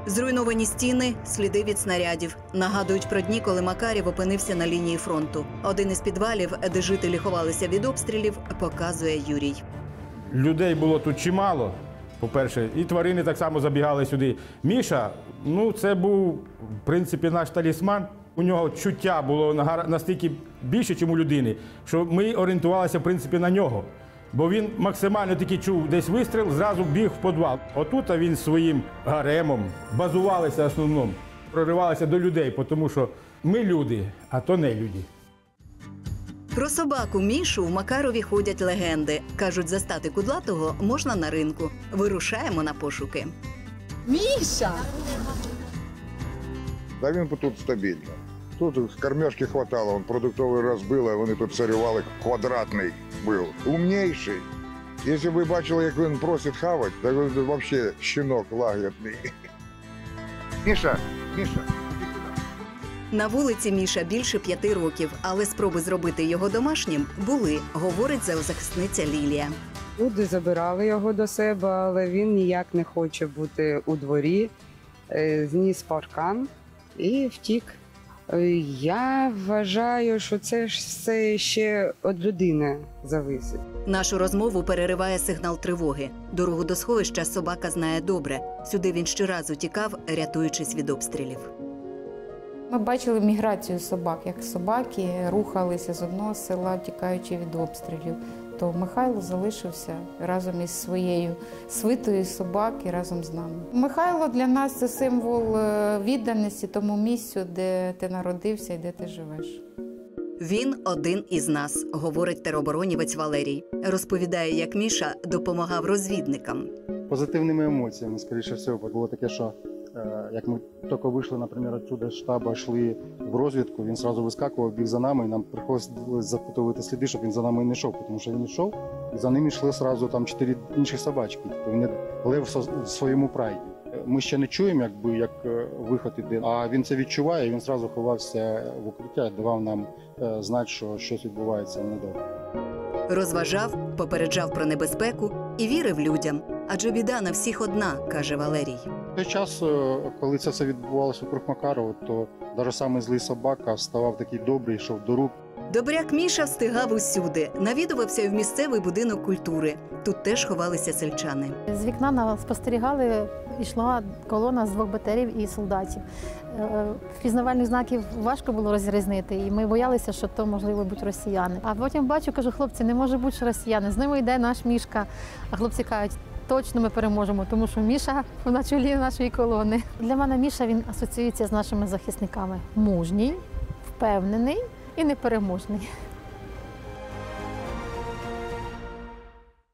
Зруйновані стіни, сліди від снарядів. Нагадують про дні, коли Макарів опинився на лінії фронту. Один із підвалів, де жителі ховалися від обстрілів, показує Юрій. Людей було тут чимало, по-перше, і тварини так само забігали сюди. Міша, це був, в принципі, наш талісман. У нього чуття було настільки більше, ніж у людини, що ми орієнтувалися, в принципі, на нього. Бо він максимально таки чув десь вистріл, зразу біг в підвал. Отут він своїм гаремом базувалися в основному, проривалися до людей, тому що ми люди, а то не люди. Про собаку Мішу в Макарові ходять легенди. Кажуть, застати кудлатого можна на ринку. Вирушаємо на пошуки. Міша! Да він тут стабільно. Тут кормежки хватало, он продуктовий розбили, а вони тут царювали, квадратний був. Умніший. Якщо б ви бачили, як він просить хавати, так він взагалі щенок лагідний. Міша, Міша. На вулиці Міша більше 5 років, але спроби зробити його домашнім були, говорить зоозахисниця Лілія. Люди забирали його до себе, але він ніяк не хоче бути у дворі, зніс паркан і втік. Я вважаю, що це ж все ще від людини зависить. Нашу розмову перериває сигнал тривоги. Дорогу до сховища собака знає добре. Сюди він щоразу тікав, рятуючись від обстрілів. Ми бачили міграцію собак, як собаки рухалися з одного села, тікаючи від обстрілів. То Михайло залишився разом із своєю свитою собаки, разом з нами. Михайло для нас – це символ відданості тому місцю, де ти народився і де ти живеш. Він один із нас, говорить тероборонівець Валерій. Розповідає, як Міша допомагав розвідникам. Позитивними емоціями, скоріше всього. Було таке, що як ми тільки вийшли, наприклад, оттуда з штабу, йшли в розвідку, він одразу вискакував, біг за нами, і нам приходилось запутувати сліди, щоб він за нами не йшов, тому що він йшов, і за ним йшли одразу 4 інші собачки. Тобто він лев в своєму прайді. Ми ще не чуємо, як виход іде, а він це відчуває, і він одразу ховався в укриття, давав нам знати, що щось відбувається недобре. Розважав, попереджав про небезпеку і вірив людям. Адже біда на всіх одна, каже Валерій. В той час, коли це все відбувалося вокруг Макарова, то навіть самий злий собака ставав такий добрий, йшов до рук. Добряк Міша встигав усюди. Навідувався й в місцевий будинок культури. Тут теж ховалися сельчани. З вікна нас спостерігали, йшла колона з 2 БТРів і солдатів. Впізнавальних знаків важко було розрізнити, і ми боялися, що то, можливо, будуть росіяни. А потім бачу, кажу, хлопці, не може бути, що росіяни. З ними йде наш Мішка. А хлопці кажуть, точно ми переможемо, тому що Міша на чолі нашої колони. Для мене Міша, він асоціюється з нашими захисниками. Мужній, впевнений і непереможний.